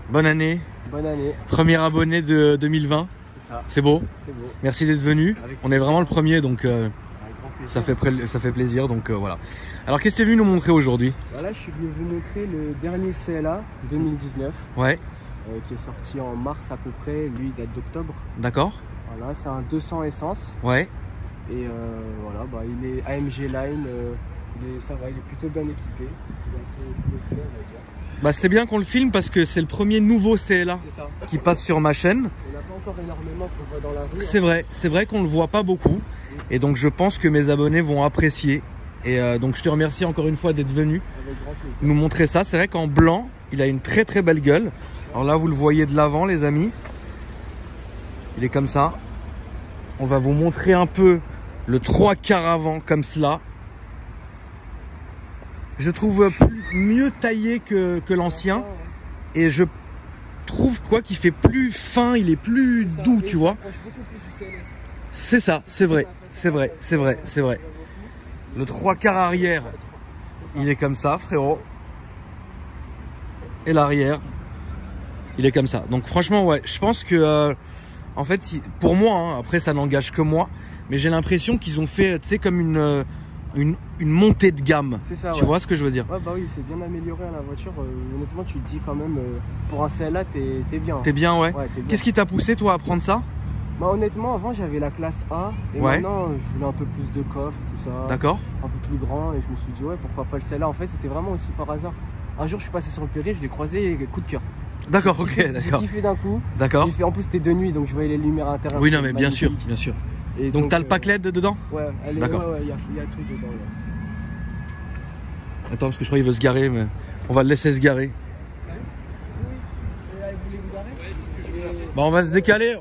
bonne année. Bonne année. Premier abonné de 2020. C'est ça. C'est beau. C'est beau. Merci d'être venu. On est vraiment le premier, donc ça fait plaisir. Donc voilà. Alors qu'est-ce que tu es venu nous montrer aujourd'hui? Voilà, je suis venu vous montrer le dernier CLA 2019. Ouais. Qui est sorti en mars à peu près. Lui, il date d'octobre. D'accord. Voilà, c'est un 200 essence. Ouais. Et voilà, bah, il est AMG Line. Ça va, il est plutôt bien équipé. Il est assez fluo, on va dire. Bah c'était bien qu'on le filme parce que c'est le premier nouveau CLA qui passe sur ma chaîne. On n'a pas encore énormément qu'on voit dans la rue. C'est vrai qu'on le voit pas beaucoup. Et donc je pense que mes abonnés vont apprécier. Et donc je te remercie encore une fois d'être venu nous montrer ça. C'est vrai qu'en blanc, il a une très très belle gueule. Alors là vous le voyez de l'avant les amis. Il est comme ça. On va vous montrer un peu le 3 quarts avant comme cela. Je trouve mieux taillé que l'ancien. Et je trouve quoi qu'il fait plus fin, il est plus doux, tu vois. C'est ça, c'est vrai, c'est vrai, c'est vrai, c'est vrai. Le 3 quarts arrière, il est comme ça, frérot. Et l'arrière, il est comme ça. Donc franchement, ouais, je pense que, en fait, pour moi, hein, après ça n'engage que moi, mais j'ai l'impression qu'ils ont fait, tu sais, comme une montée de gamme. C'est ça, tu vois ce que je veux dire? Ouais, bah oui, c'est bien amélioré à la voiture. Honnêtement, tu te dis quand même, pour un CLA, t'es bien. T'es bien, ouais. Qu'est-ce qui t'a poussé, toi, à prendre ça? Bah, honnêtement, avant, j'avais la classe A. Et maintenant, je voulais un peu plus de coffre, tout ça. D'accord. Un peu plus grand. Et je me suis dit, ouais, pourquoi pas le CLA? En fait, c'était vraiment aussi par hasard. Un jour, je suis passé sur le périph', je l'ai croisé, coup de cœur. D'accord, ok, d'accord. J'ai kiffé d'un coup. D'accord. En plus, c'était de nuit, donc je voyais les lumières intérieures. Oui, non, mais bien sûr, bien sûr. Et donc, t'as le pack LED dedans? Ouais, d'accord. Ouais, il y a tout dedans. Ouais. Attends, parce que je crois qu'il veut se garer, mais on va le laisser se garer. Bah, on va se décaler,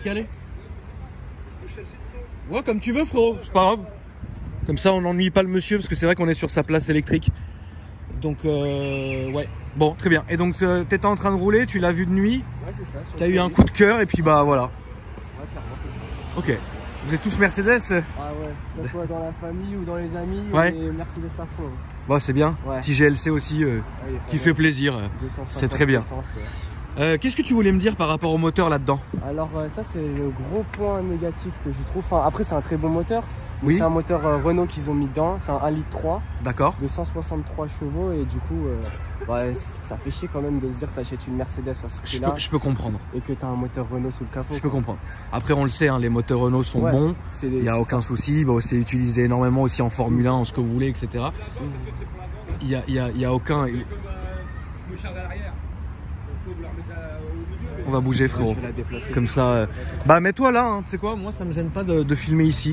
Ouais, comme tu veux, frérot, c'est pas grave. Comme ça, on n'ennuie pas le monsieur, parce que c'est vrai qu'on est sur sa place électrique. Donc, ouais. Bon, très bien. Et donc, t'étais en train de rouler, tu l'as vu de nuit. Ouais, c'est ça. T'as eu un coup de cœur, et puis bah voilà. Ouais, clairement, c'est ça. Ok. Vous êtes tous Mercedes? Ah ouais, que ce soit dans la famille ou dans les amis, ouais. On est Mercedes à fond. Bon, c'est bien. Ouais. Petit GLC aussi, qui fait plaisir. C'est très bien. Qu'est-ce que tu voulais me dire par rapport au moteur là-dedans? Alors ça c'est le gros point négatif que je trouve. Enfin, après c'est un très bon moteur. Oui. C'est un moteur Renault qu'ils ont mis dedans. C'est un 1,3 litre. D'accord. De 163 chevaux et du coup ouais, ça fait chier quand même de se dire que tu achètes une Mercedes à ce prix-là. Je peux comprendre. Et que tu as un moteur Renault sous le capot. Je peux comprendre. Après on le sait, hein, les moteurs Renault sont bons. Il n'y a aucun souci. Bon, c'est utilisé énormément aussi en Formule 1, en ce que vous voulez, etc. Il y a aucun... Le char à l'arrière. On va bouger, frérot. Comme ça. Bah mets-toi là, hein. Tu sais quoi, moi ça me gêne pas de filmer ici.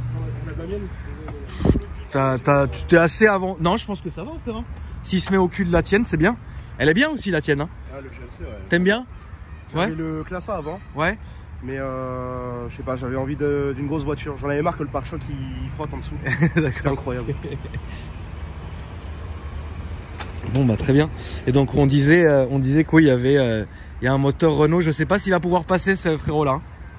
Tu es assez avant. Non, je pense que ça va, frère. S'il se met au cul de la tienne, c'est bien. Elle est bien aussi la tienne. Hein. Ah, le GLC, ouais. T'aimes bien? J'avais le classe A avant. Ouais. Mais je sais pas, j'avais envie d'une grosse voiture. J'en avais marre que le pare-choc il frotte en dessous. C'était incroyable. Bon bah très bien. Et donc on disait quoi, il y a un moteur Renault. Je sais pas s'il va pouvoir passer ce frérot là.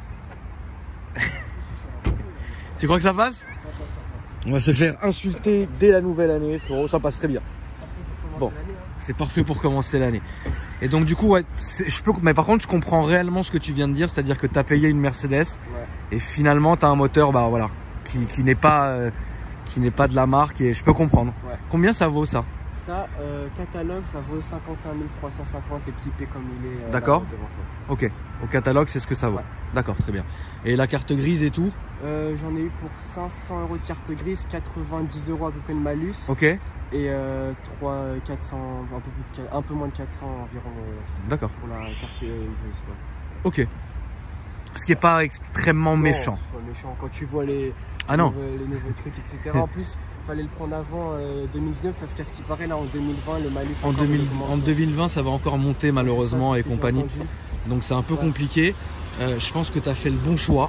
Tu crois que ça passe? On va se faire insulter dès la nouvelle année, frérot. Ça passe très bien. Bon, c'est parfait pour commencer l'année. Et donc du coup, ouais, mais par contre, je comprends réellement ce que tu viens de dire, c'est-à-dire que tu as payé une Mercedes et finalement tu as un moteur, bah voilà, qui n'est pas de la marque et je peux comprendre. Ouais. Combien ça vaut ça? Ça, catalogue, ça vaut 51 350 équipé comme il est. D'accord. Ok. Au catalogue, c'est ce que ça vaut. Ouais. D'accord, très bien. Et la carte grise et tout? J'en ai eu pour 500 € de carte grise, 90 € à peu près de malus. Ok. Et 400, un peu moins de 400 environ. D'accord. Pour la carte grise. Ouais. Ok. Ce qui n'est pas extrêmement méchant. C'est pas méchant. Quand tu vois les nouveaux trucs, etc. En plus, il fallait le prendre avant 2019 parce qu'à ce qui paraît, là en 2020, le malus. En 2020, ça va encore monter malheureusement et compagnie. Donc c'est un peu compliqué. Je pense que tu as fait le bon choix.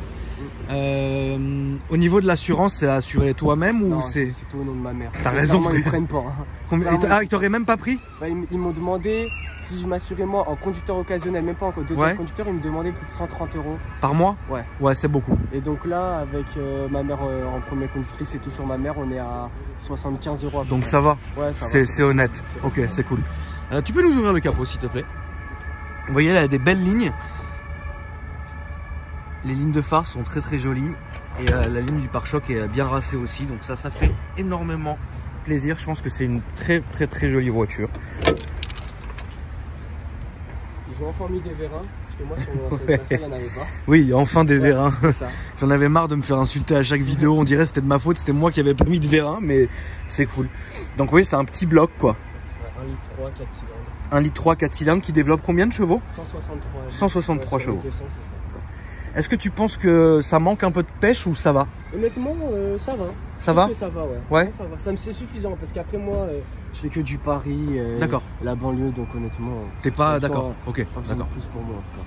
Au niveau de l'assurance, c'est assuré toi-même ou c'est tout au nom de ma mère? T'as raison. Ils me prennent pas. Ils t'auraient même pas pris? Ils m'ont demandé si je m'assurais moi en conducteur occasionnel, même pas en deuxième conducteur, ils me demandaient plus de 130 € par mois. Ouais, c'est beaucoup. Et donc là, avec ma mère en première conductrice et tout sur ma mère, on est à 75 €. Donc ça va. Ouais, ça va. C'est honnête. Ok, c'est cool. Tu peux nous ouvrir le capot s'il te plaît? Vous voyez, elle a des belles lignes. Les lignes de phare sont très très jolies. Et la ligne du pare-choc est bien racée aussi. Donc ça fait énormément plaisir. Je pense que c'est une très très très jolie voiture. Ils ont enfin mis des vérins. Parce que moi, sur mon ancienne passage, il n'y en avait pas. Oui, enfin des vérins. Ça. J'en avais marre de me faire insulter à chaque vidéo. On dirait que c'était de ma faute. C'était moi qui avais pas mis de vérins. Mais c'est cool. Donc oui, c'est un petit bloc quoi. Ouais, 1,3 litre 4 cylindres. 1,3 litre 4 cylindres qui développe combien de chevaux? 163. 163 chevaux. 200, c'est ça. Est-ce que tu penses que ça manque un peu de pêche ou ça va? Honnêtement, ça va. Ça va? Ça va, ouais. Ouais. Non, ça va. Ça me c'est suffisant parce qu'après moi, je fais que du Paris, d'accord. La banlieue, donc honnêtement. T'es pas d'accord. Ok, d'accord. d'accord. Plus pour moi en tout cas.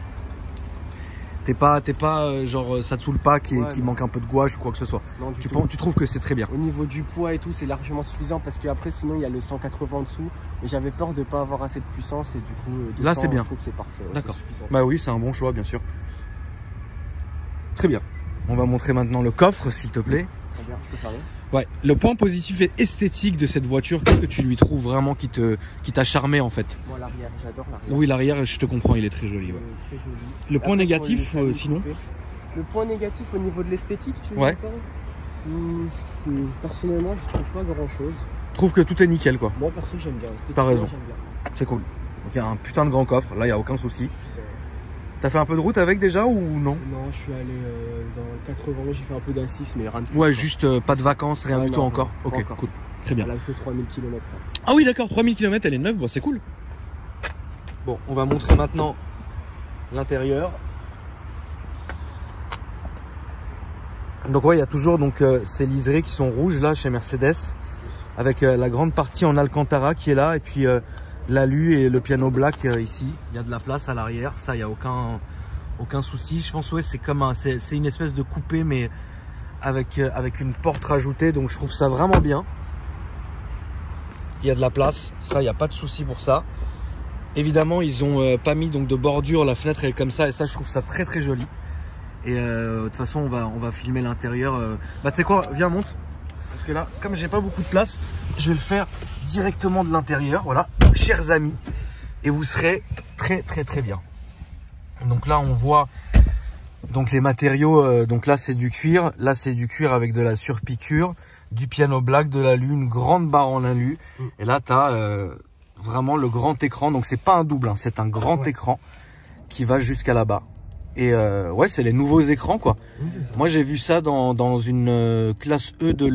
T'es pas genre ça te saoule pas qu'il manque un peu de gouache ou quoi que ce soit. Non, tu trouves que c'est très bien? Au niveau du poids et tout, c'est largement suffisant parce qu'après sinon il y a le 180 en dessous. Et j'avais peur de pas avoir assez de puissance et du coup 200, là c'est bien. Je trouve que c'est parfait. Ouais, d'accord. suffisant. Bah oui, c'est un bon choix bien sûr. Très bien. On va montrer maintenant le coffre s'il te plaît. Très bien, je peux parler. Ouais, le point positif et esthétique de cette voiture, qu'est-ce que tu lui trouves vraiment qui t'a charmé en fait? Moi l'arrière, j'adore l'arrière. Oui, l'arrière, je te comprends, il est très joli. Ouais. Très joli. Le point négatif sinon? Le point négatif au niveau de l'esthétique, tu veux ouais. Personnellement, je trouve pas grand chose. Je trouve que tout est nickel quoi. Moi perso, j'aime bien. T'as raison. C'est cool. Donc il y a un putain de grand coffre, là il n'y a aucun souci. T'as fait un peu de route avec déjà ou non? Non, je suis allé dans 80, j'ai fait un peu d'A6 mais rien de plus. Ouais, juste pas de vacances, rien du tout encore. Ok, encore. Cool. Très bien. Elle a que 3000 km. Ah oui, d'accord, 3000 km, elle est neuve, bon, c'est cool. Bon, on va montrer maintenant l'intérieur. Donc ouais, il y a toujours donc, ces liserés qui sont rouges là chez Mercedes. Avec la grande partie en Alcantara qui est là. Et puis l'alu et le piano black ici. Il y a de la place à l'arrière, ça il n'y a aucun souci. Je pense ouais c'est comme c'est une espèce de coupé mais avec une porte rajoutée, donc je trouve ça vraiment bien. Il y a de la place, ça il n'y a pas de souci pour ça. Évidemment ils ont pas mis donc de bordure, la fenêtre est comme ça et ça je trouve ça très très joli. Et de toute façon on va filmer l'intérieur. Bah tu sais quoi, viens monte. Parce que là, comme j'ai pas beaucoup de place, je vais le faire directement de l'intérieur, voilà, chers amis, et vous serez très très très bien. Donc là, on voit donc les matériaux. Donc là, c'est du cuir, là c'est du cuir avec de la surpiqûre, du piano black, de l'alu, une grande barre en alu. Et là, tu as vraiment le grand écran. Donc c'est pas un double, hein, c'est un grand écran qui va jusqu'à là-bas. Et ouais, c'est les nouveaux écrans quoi. Oui, moi j'ai vu ça dans une classe E de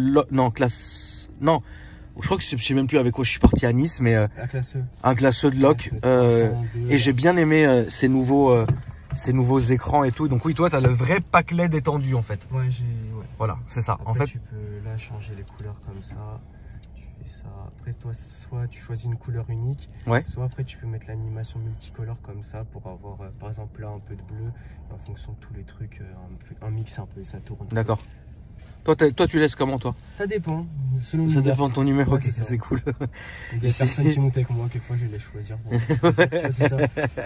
non, je crois que je sais même plus avec quoi je suis parti à Nice, mais un classe E de Loc. Et j'ai bien aimé ces nouveaux écrans et tout. Donc oui, toi tu as le vrai pack LED étendu en fait. Ouais, voilà, c'est ça. Après, en fait, tu peux là changer les couleurs comme ça. Ça. Après, toi, soit tu choisis une couleur unique, soit après tu peux mettre l'animation multicolore comme ça pour avoir, par exemple, là un peu de bleu, et en fonction de tous les trucs, un mix un peu, ça tourne. D'accord. Toi, tu laisses comment toi? Ça dépend, selon ça dépend de ton numéro, ok, c'est cool. Il y a personne qui monte avec moi, quelquefois je vais les choisir. Bon, c'est ça.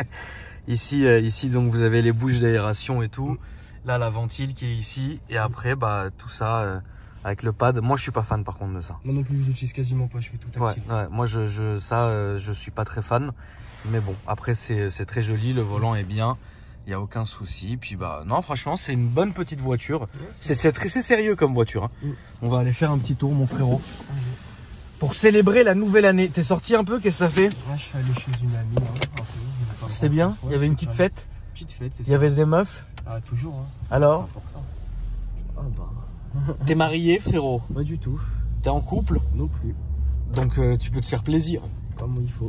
Ici, donc vous avez les bouches d'aération et tout. Là, la ventile qui est ici, et après, bah tout ça. Avec le pad, moi je suis pas fan par contre de ça. Moi non plus, je l'utilise quasiment pas, je fais tout tactile. Ouais, moi je suis pas très fan. Mais bon, après c'est très joli, le volant est bien, il n'y a aucun souci. Puis bah non, franchement c'est une bonne petite voiture. Ouais, c'est sérieux comme voiture. Hein. On va aller faire un petit tour mon frérot. Pour célébrer la nouvelle année. T'es sorti un peu, qu'est-ce que ça fait? Je suis allé chez une amie. C'était bien, il y avait une petite fête. Petite fête, c'est ça. Il y avait des meufs. Ah toujours. Hein. Alors? Ah bah... T'es marié frérot? Pas du tout. T'es en couple? Non plus. Donc tu peux te faire plaisir. Comme il faut.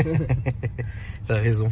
T'as raison.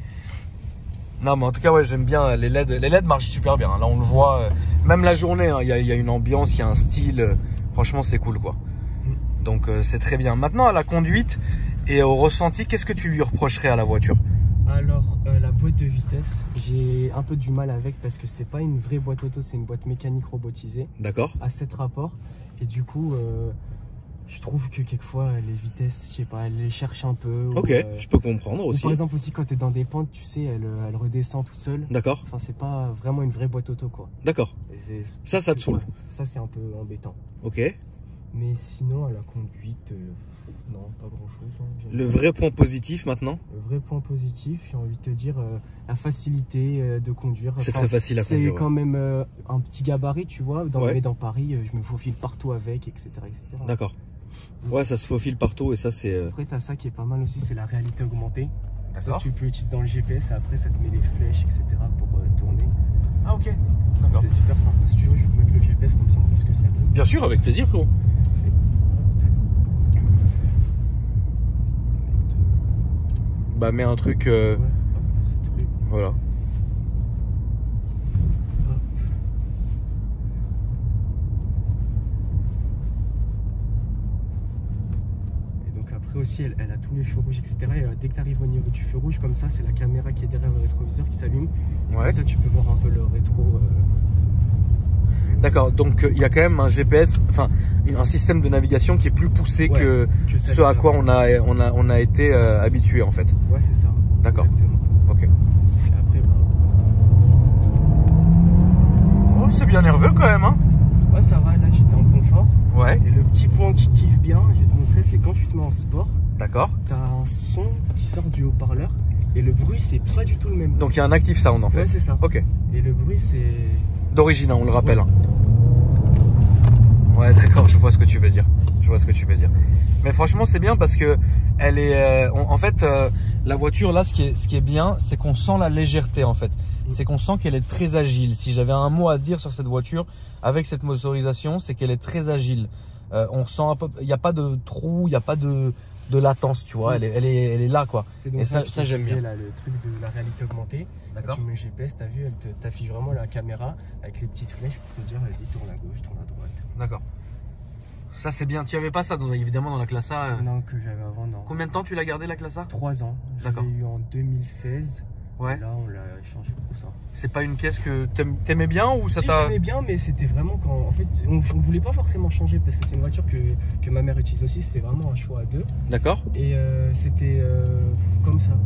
Non mais en tout cas ouais, j'aime bien les LED. Les LED marchent super bien. Là on le voit, même la journée, il y a une ambiance, il y a un style. Franchement c'est cool quoi. Donc c'est très bien. Maintenant à la conduite et au ressenti, qu'est-ce que tu lui reprocherais à la voiture? Alors la boîte de vitesse, j'ai un peu du mal avec parce que c'est pas une vraie boîte auto, c'est une boîte mécanique robotisée. D'accord. À 7 rapports. Et du coup, je trouve que quelquefois les vitesses, je sais pas, elle les cherche un peu. Ok, je peux comprendre aussi. Par exemple aussi quand tu es dans des pentes, tu sais, elle redescend toute seule. D'accord. Enfin c'est pas vraiment une vraie boîte auto quoi. D'accord. Ça te saoule. Ça c'est un peu embêtant. Ok. Mais sinon, à la conduite, non, pas grand-chose. Hein. Le vrai point positif maintenant? Le vrai point positif, j'ai envie de te dire, la facilité de conduire. C'est très facile à conduire. C'est quand même un petit gabarit, tu vois. Mais dans Paris, je me faufile partout avec, etc. etc. D'accord. Ouais, ça se faufile partout et ça c'est... Après, t'as ça qui est pas mal aussi, c'est la réalité augmentée. D'accord. Ça, tu peux l'utiliser dans le GPS et après, ça te met des flèches, etc. pour tourner. Ah ok, d'accord. C'est super sympa. Si tu veux, je peux mettre le GPS comme ça, on voit ce que ça donne. Bien sûr, avec plaisir, frérot. Bah, mets un truc... Ouais, voilà. Après aussi, elle a tous les feux rouges, etc. Et dès que tu arrives au niveau du feu rouge, comme ça, c'est la caméra qui est derrière le rétroviseur qui s'allume. Ouais. Comme ça, tu peux voir un peu le rétro. D'accord, donc il y a quand même un GPS, enfin un système de navigation qui est plus poussé que ce à quoi on a été habitué en fait. Ouais, c'est ça. D'accord. Ok. Et après, bah... Oh, c'est bien nerveux quand même, hein? Ouais, ça va, là j'étais en confort. Ouais. Et le petit point qui kiffe bien, je vais te montrer, c'est quand tu te mets en sport. D'accord. T'as un son qui sort du haut-parleur et le bruit, c'est pas du tout le même. Donc il y a un active sound en fait. Ouais, c'est ça. Ok. Et le bruit, c'est... D'origine, on le rappelle. Ouais. Ouais, d'accord, je vois ce que tu veux dire. Je vois ce que tu veux dire. Mais franchement, c'est bien parce que elle est, en fait, la voiture là, ce qui est bien, c'est qu'on sent la légèreté en fait. C'est qu'on sent qu'elle est très agile. Si j'avais un mot à dire sur cette voiture avec cette motorisation, c'est qu'elle est très agile. On ressent un peu, il n'y a pas de trou, il n'y a pas de latence, tu vois. Elle est là quoi. Et ça j'aime bien. Là, le truc de la réalité augmentée. D'accord. Tu mets le GPS, t'as vu, elle t'affiche vraiment la caméra avec les petites flèches pour te dire vas-y, tourne à gauche, tourne à droite. D'accord. Ça c'est bien. Tu n'avais pas ça évidemment dans la classe A. Non, que j'avais avant, non. Combien de temps tu l'as gardé la classe A? 3 ans. D'accord. Je l'ai eu en 2016. Ouais. Et là, on l'a changé pour ça. C'est pas une caisse que t'aimais bien ou ça t'a... J'aimais bien, mais c'était vraiment quand... En fait, on voulait pas forcément changer parce que c'est une voiture que ma mère utilise aussi. C'était vraiment un choix à deux. D'accord. Et c'était comme ça.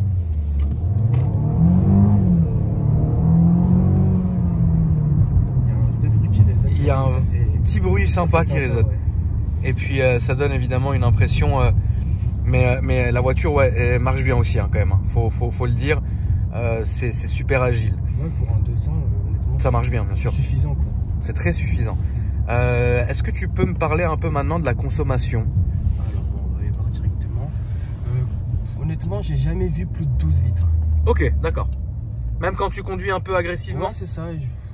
Il y a un petit bruit sympa qui résonne. Ouais. Et puis ça donne évidemment une impression... mais la voiture, ouais, elle marche bien aussi hein, quand même. Hein. Faut le dire. C'est super agile. Ouais, pour un 200, honnêtement, ça marche bien sûr. C'est suffisant quoi. C'est très suffisant. Est-ce que tu peux me parler un peu maintenant de la consommation? Alors on va y voir directement. Honnêtement, j'ai jamais vu plus de 12 litres. Ok, d'accord. Même quand tu conduis un peu agressivement? Ouais, c'est ça.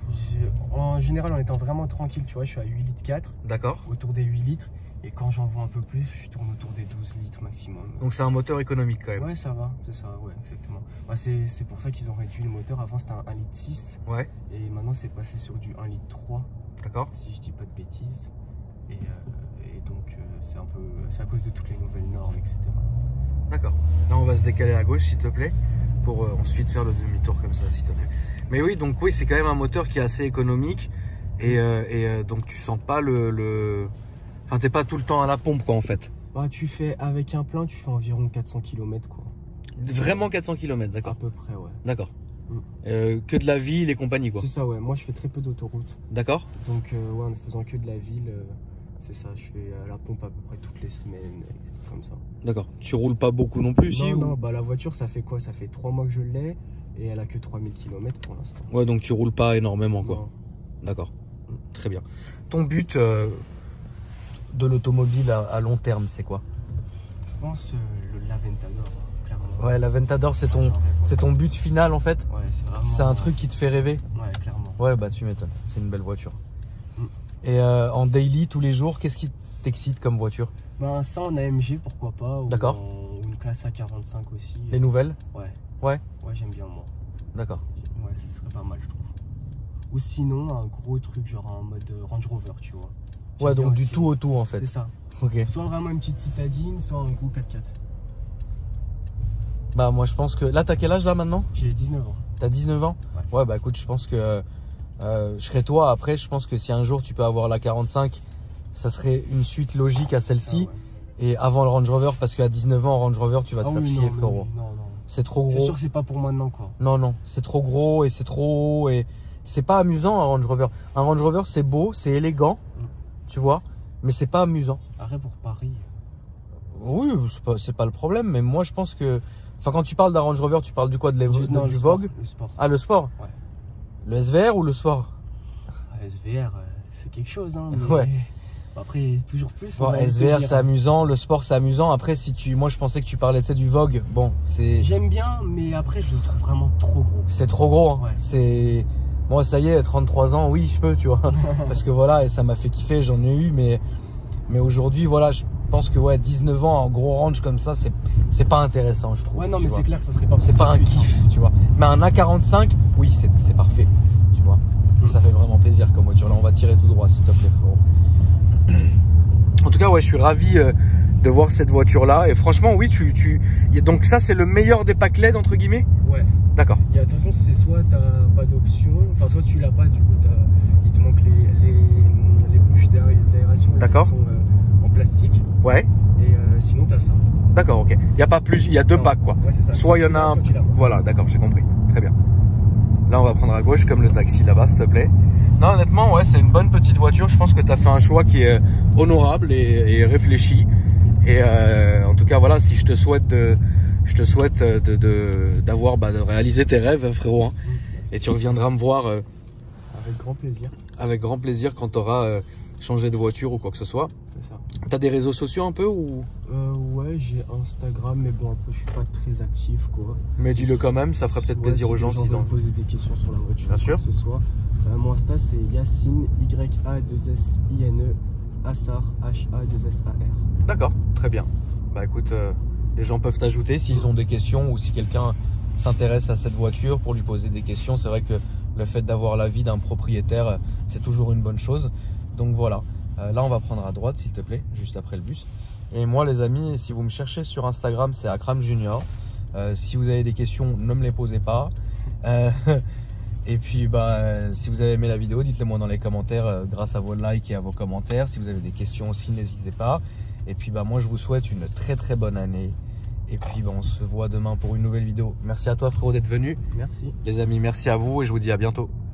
En général, en étant vraiment tranquille, tu vois, je suis à 8 litres 4. D'accord. Autour des 8 litres. Et quand j'en vois un peu plus, je tourne autour des 12 litres maximum. Donc c'est un moteur économique quand même. Ouais, ça va, c'est ça, ouais, exactement. Bah, c'est pour ça qu'ils ont réduit le moteur. Avant, c'était un 1 litre 6. Ouais. Et maintenant, c'est passé sur du 1 litre 3. D'accord. Si je dis pas de bêtises. Et donc, c'est à cause de toutes les nouvelles normes, etc. D'accord. Là, on va se décaler à gauche, s'il te plaît, pour ensuite faire le demi-tour comme ça, s'il te plaît. Mais oui, donc oui, c'est quand même un moteur qui est assez économique. Et donc, tu sens pas Enfin, t'es pas tout le temps à la pompe, quoi, en fait. Bah, tu fais, avec un plein, tu fais environ 400 km, quoi. Vraiment 400 km, d'accord. À peu près, ouais. D'accord. Que de la ville et compagnie, quoi. C'est ça, ouais. Moi, je fais très peu d'autoroute. D'accord. Donc, ouais, en ne faisant que de la ville, c'est ça. Je fais à la pompe à peu près toutes les semaines, des trucs comme ça. D'accord. Tu roules pas beaucoup non plus, si? Non, bah, la voiture, ça fait quoi? Ça fait 3 mois que je l'ai et elle a que 3000 km pour l'instant. Ouais, donc tu roules pas énormément, quoi. D'accord. Très bien. Ton but de l'automobile à long terme, c'est quoi? Je pense l'Aventador, clairement. Ouais, l'Aventador, c'est ton but final en fait? Ouais, c'est vraiment... C'est un truc qui te fait rêver? Ouais, clairement. Ouais, bah tu m'étonnes, c'est une belle voiture. Et en daily, tous les jours, qu'est-ce qui t'excite comme voiture? Ben, ça en AMG, pourquoi pas. D'accord. Ou une classe A45 aussi. Les nouvelles? Ouais. Ouais? Ouais, j'aime bien moi. D'accord. Ouais, ça serait pas mal, je trouve. Ou sinon, un gros truc genre en mode Range Rover, tu vois. Ouais, donc du tout au tout en fait. C'est ça. Ok. Soit vraiment une petite citadine, soit un gros 4x4. Bah moi je pense que... Là t'as quel âge là maintenant? J'ai 19 ans. T'as 19 ans? Ouais. Ouais bah écoute, je pense que je serais toi. Après je pense que si un jour tu peux avoir la 45, ça serait une suite logique à celle-ci. Ouais. Et avant le Range Rover, parce qu'à 19 ans Range Rover tu vas te faire chier, frérot. Non. C'est trop gros. C'est sûr que c'est pas pour maintenant quoi. Non, c'est trop gros et c'est trop haut et c'est pas amusant un Range Rover. Un Range Rover c'est beau, c'est élégant, tu vois. mais c'est pas amusant. Arrête pour Paris. Oui, c'est pas le problème, mais moi je pense que... Enfin, quand tu parles d'un Range Rover, tu parles du quoi? Du Vogue? Le sport. Ah, le sport? Ouais. Le SVR ou le sport? SVR, c'est quelque chose, hein. Mais... Ouais. Après, toujours plus. Bon, SVR, c'est amusant, le sport, c'est amusant. Après, moi, je pensais que tu parlais du Vogue. Bon, c'est... J'aime bien, mais après, je le trouve vraiment trop gros. C'est trop gros, hein. Ouais. C'est... Moi, ça y est, 33 ans, oui, je peux, tu vois. Parce que voilà, et ça m'a fait kiffer, j'en ai eu, mais aujourd'hui, voilà, je pense que 19 ans, en gros range comme ça, c'est pas intéressant, je trouve. Ouais, non, mais c'est clair que ça serait pas... C'est pas un kiff, tu vois. Mais un A45, oui, c'est parfait, tu vois. Et ça fait vraiment plaisir comme voiture. Là, on va tirer tout droit, s'il te plaît, frérot. En tout cas, ouais, je suis ravi de voir cette voiture-là. Et franchement, oui, donc ça, c'est le meilleur des packs LED, entre guillemets? Ouais. D'accord. De toute façon, c'est soit t'as pas d'option, enfin soit tu l'as pas, du coup il te manque les bouches d'aération qui sont en plastique. Ouais. Et sinon t'as ça. D'accord, ok. Il n'y a pas plus, il y a deux packs quoi. Ouais, c'est ça. Soit il y en a un. Voilà, d'accord, j'ai compris. Très bien. Là, on va prendre à gauche comme le taxi là-bas, s'il te plaît. Non, honnêtement, ouais, c'est une bonne petite voiture. Je pense que tu as fait un choix qui est honorable et réfléchi. Et en tout cas, voilà, si je te souhaite de réaliser tes rêves, frérot. Hein. Et tu reviendras me voir. Avec grand plaisir. Avec grand plaisir quand tu auras changé de voiture ou quoi que ce soit. C'est ça. T'as des réseaux sociaux un peu ou? Ouais, j'ai Instagram, mais bon, après, je suis pas très actif, quoi. Mais dis-le quand même, ça ferait peut-être plaisir aux gens s'ils ont poser des questions sur la voiture. Bien sûr. Que ce soit. Mon Insta, c'est Yacine, Y-A-2-S-I-N-E, Assar, H-A-2-S-A-R. D'accord, très bien. Bah écoute, les gens peuvent t'ajouter s'ils ont des questions ou si quelqu'un s'intéresse à cette voiture pour lui poser des questions. C'est vrai que le fait d'avoir l'avis d'un propriétaire, c'est toujours une bonne chose. Donc voilà, là on va prendre à droite s'il te plaît, juste après le bus. Et moi les amis, si vous me cherchez sur Instagram, c'est Akram Junior. Si vous avez des questions, ne me les posez pas. Et puis si vous avez aimé la vidéo, dites-le moi dans les commentaires grâce à vos likes et à vos commentaires. Si vous avez des questions aussi, n'hésitez pas. Et puis moi je vous souhaite une très très bonne année. Et puis on se voit demain pour une nouvelle vidéo. Merci à toi frérot d'être venu. Merci. Les amis, merci à vous et je vous dis à bientôt.